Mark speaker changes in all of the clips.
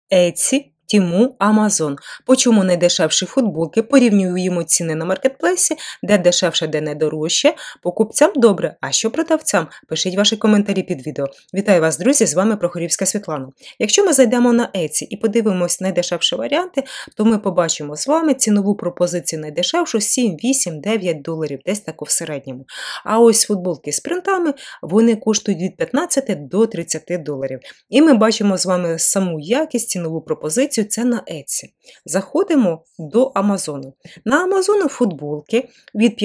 Speaker 1: Etsy, Тіму, Amazon. По чому найдешевші футболки, порівнюємо ціни на маркетплейсі, де дешевше, де не дорожче. Покупцям добре, а що продавцям? Пишіть ваші коментарі під відео. Вітаю вас, друзі, з вами Прохорівська Світлана. Якщо ми зайдемо на Etsy і подивимось найдешевші варіанти, то ми побачимо з вами цінову пропозицію найдешевшу 7, 8, 9 доларів, десь тако в середньому. А ось футболки з принтами, вони коштують від 15 до 30 доларів. І ми бачимо з вами саму якість, цінову пропозицію. Це на Etsy. Заходимо до Амазону. На Амазону футболки від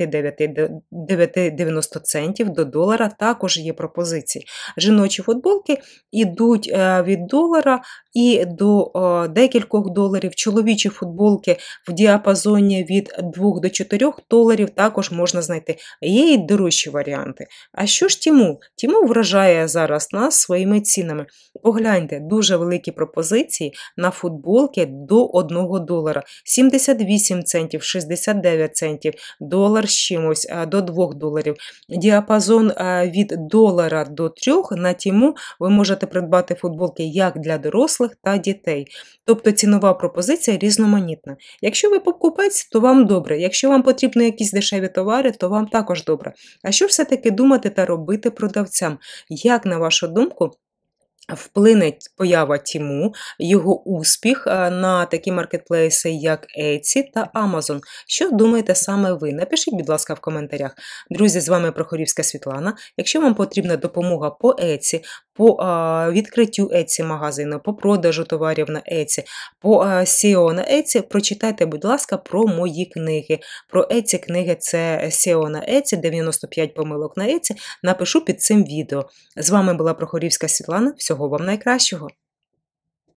Speaker 1: 59,90 центів до долара також є пропозиції. Жіночі футболки йдуть від долара і до декількох доларів. Чоловічі футболки в діапазоні від 2 до 4 доларів також можна знайти. Є і дорожчі варіанти. А що ж Тіму? Тіму вражає зараз нас своїми цінами. Погляньте, дуже великі пропозиції на футболки до 1 долара. 78 центів, 69 центів, долар з чимось, до 2 доларів. Діапазон від долара до 3 на Тіму ви можете придбати футболки як для дорослих та дітей. Тобто цінова пропозиція різноманітна. Якщо ви покупець, то вам добре. Якщо вам потрібні якісь дешеві товари, то вам також добре. А що все-таки думати та робити продавцям? Як, на вашу думку, вплине поява Тіму, його успіх на такі маркетплейси, як Etsy та Amazon? Що думаєте саме ви? Напишіть, будь ласка, в коментарях. Друзі, з вами Прохорівська Світлана. Якщо вам потрібна допомога по Etsy, по відкриттю Etsy-магазину, по продажу товарів на Etsy, по SEO на Etsy, прочитайте, будь ласка, про мої книги. Про Etsy-книги – це SEO на Etsy, 95 помилок на Etsy. Напишу під цим відео. З вами була Прохорівська Світлана. Всього вам найкращого!